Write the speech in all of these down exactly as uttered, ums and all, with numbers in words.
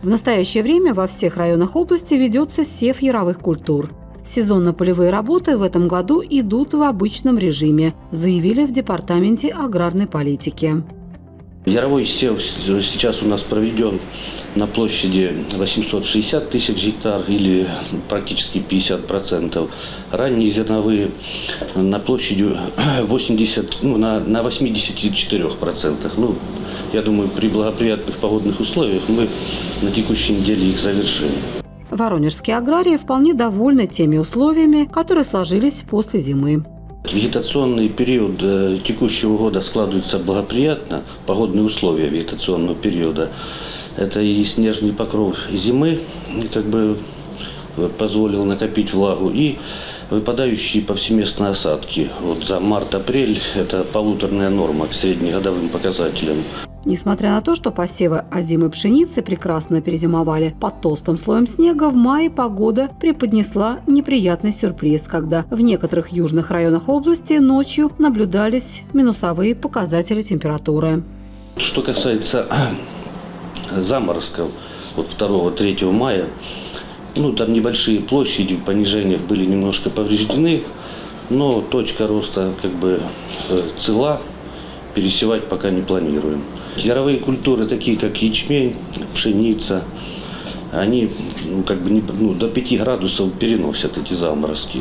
В настоящее время во всех районах области ведется сев яровых культур. Сезонно-полевые работы в этом году идут в обычном режиме, заявили в Департаменте аграрной политики. Яровой сев сейчас у нас проведен на площади восемьсот шестьдесят тысяч гектар или практически пятьдесят процентов. Ранние зерновые на площади восемьдесят, ну, на, на восьмидесяти четырёх процентах. Ну, я думаю, при благоприятных погодных условиях мы на текущей неделе их завершим. Воронежские аграрии вполне довольны теми условиями, которые сложились после зимы. Вегетационный период текущего года складывается благоприятно, погодные условия вегетационного периода. Это и снежный покров зимы, как бы позволил накопить влагу, и выпадающие повсеместно осадки. Вот за март-апрель это полуторная норма к среднегодовым показателям. Несмотря на то, что посевы озимой пшеницы прекрасно перезимовали под толстым слоем снега, в мае погода преподнесла неприятный сюрприз, когда в некоторых южных районах области ночью наблюдались минусовые показатели температуры. Что касается заморозков, вот второго-третьего мая, ну, там небольшие площади в понижениях были немножко повреждены, но точка роста как бы цела, пересевать пока не планируем. Яровые культуры, такие как ячмень, пшеница, они ну, как бы не, ну, до пяти градусов переносят эти заморозки.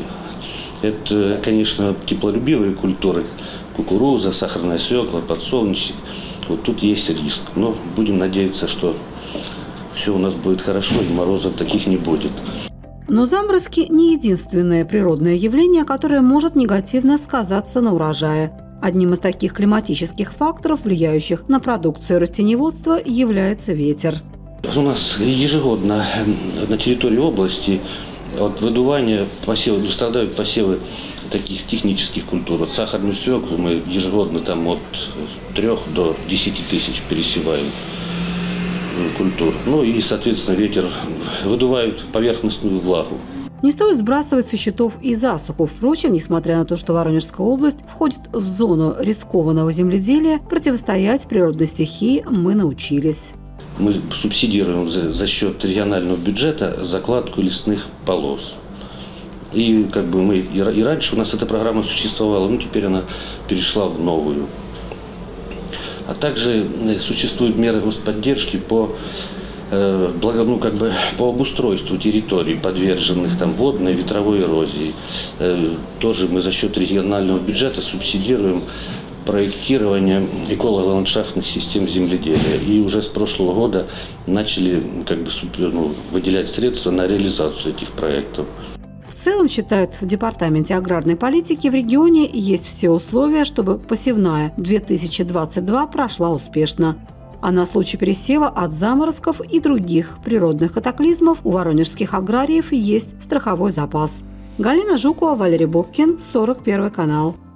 Это, конечно, теплолюбивые культуры, кукуруза, сахарная свекла, подсолнечник. Вот тут есть риск, но будем надеяться, что все у нас будет хорошо и морозов таких не будет. Но заморозки не единственное природное явление, которое может негативно сказаться на урожае. Одним из таких климатических факторов, влияющих на продукцию растениеводства, является ветер. У нас ежегодно на территории области от выдувания посевов, страдают посевы таких технических культур. Вот сахарную свеклу мы ежегодно там от трёх до десяти тысяч пересеваем культур. Ну и, соответственно, ветер выдувает поверхностную влагу. Не стоит сбрасывать со счетов и засуху. Впрочем, несмотря на то, что Воронежская область входит в зону рискованного земледелия, противостоять природной стихии мы научились. Мы субсидируем за, за счет регионального бюджета закладку лесных полос. И как бы мы и, и раньше у нас эта программа существовала, но теперь она перешла в новую. А также существуют меры господдержки по Благо, ну, как бы по обустройству территорий, подверженных там водной, ветровой эрозии. Тоже мы за счет регионального бюджета субсидируем проектирование эколого-ландшафтных систем земледелия. И уже с прошлого года начали как бы, ну, выделять средства на реализацию этих проектов. В целом, считают в Департаменте аграрной политики, в регионе есть все условия, чтобы посевная две тысячи двадцать два прошла успешно. А на случай пересева от заморозков и других природных катаклизмов у воронежских аграриев есть страховой запас. Галина Жукова, Валерий Бобкин, сорок первый канал.